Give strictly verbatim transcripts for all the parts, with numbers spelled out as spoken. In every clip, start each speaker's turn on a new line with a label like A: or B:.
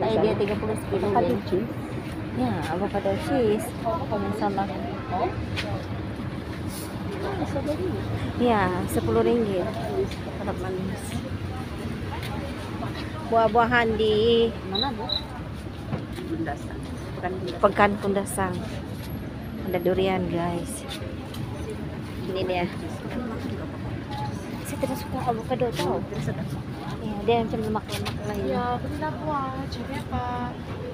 A: Kayak dia tiga puluh kilo.
B: Avocado cheese.
A: Ya, avocado cheese. Yang sama. Ya, sepuluh ringgit. Tetap manis. Buah-buahan di
B: Mana bu? Bundasan. Pekan Bundasan.
A: Pekan Kundasang. Ada durian, guys. Ini dia. Saya tidak suka avocado tau. Ya, dia macam lemak-lemak lain.
B: Ya, benar buah. Coba pak.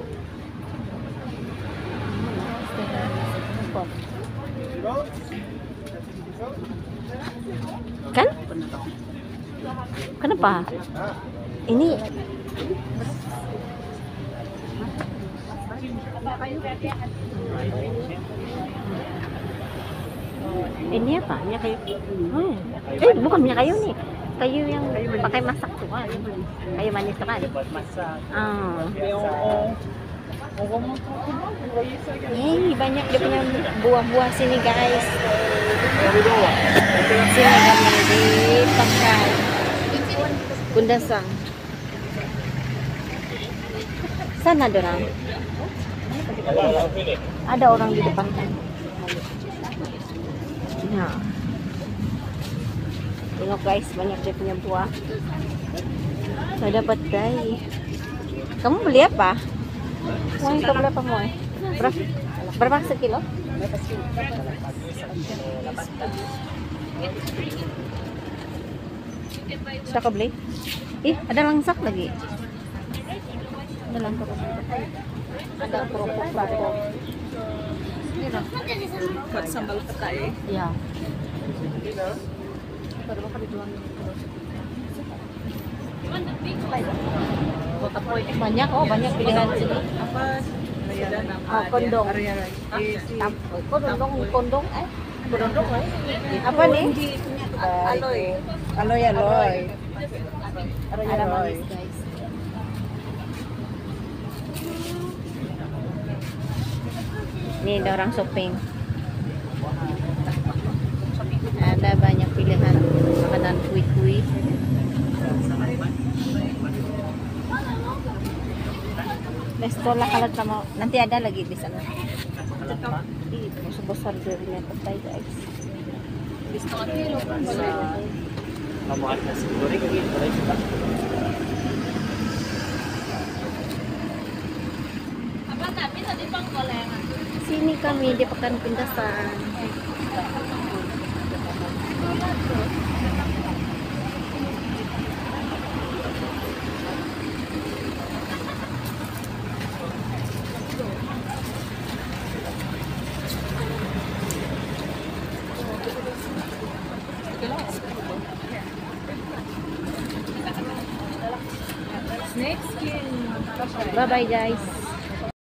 A: Kan? Kenapa? Ini ini apa?
B: Minyak kayu.
A: Hmm. Eh, bukan minyak kayu nih. Kayu yang pakai masak tuh. Kayu manis tuh kan? Ah. Nih, banyak dia punya buah-buah sini, guys. Sini kami di Pekan Kundasang. Sana ada orang. Ada orang di depan kan. Nah. Tengok guys, banyak dia punya buah. Saya dapat guys. Kamu beli apa? Moy, kamu beli apa Moy? Berapa? Berapa sekilo? Sudah kau beli? Ih, ada langsak lagi. Ada langsak. Ada kerupuk-kerupuk. Ini loh.
B: Buat sambal petai.
A: Iya. Baru kali doang. Banyak, oh banyak pilihan sini.
B: Apa?
A: Oh, kondong. Kondong, kondong, eh? Kondong, eh? Apa nih?
B: Aloy. Aloy, aloy.
A: Ada manis, guys. Ini ada orang shopping. Ada banyak pilihan makanan kue-kue. Resto lah kalau kamu nanti ada lagi di sana. Ih, besar durinya petai guys.
C: Kamu ada nasi goreng lagi, boleh juga.
B: Apa tapi tadi panggolengan?
A: Sini kami di Pekan Kundasang.
B: Snake skin.
A: Bye bye guys.